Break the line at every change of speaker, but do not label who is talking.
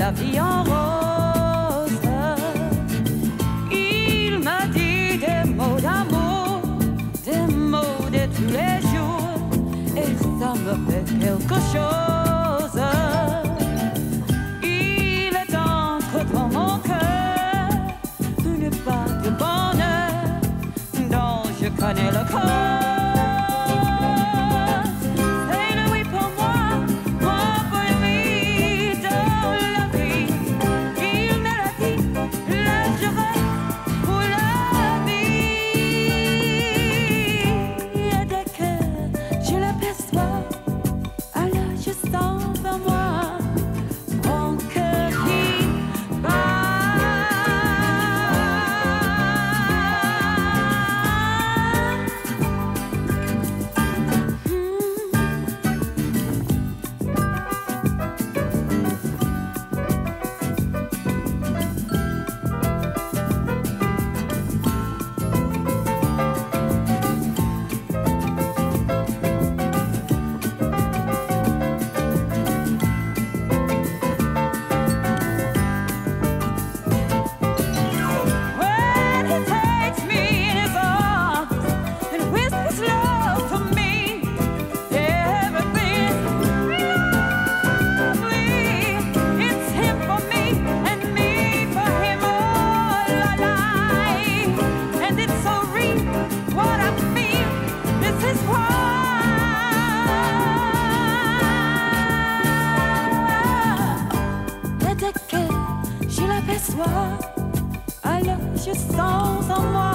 la vie en rose. Il m'a dit des mots d'amour, des mots de tous les jours, et ça me fait quelque chose. Il est entre dans mon cœur une part de bonheur dont je connais le corps. Alors je sens en moi